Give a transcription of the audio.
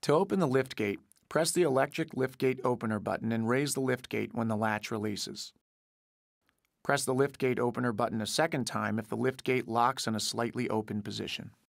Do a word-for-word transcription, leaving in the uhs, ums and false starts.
To open the liftgate, press the electric liftgate opener button and raise the liftgate when the latch releases. Press the liftgate opener button a second time if the liftgate locks in a slightly open position.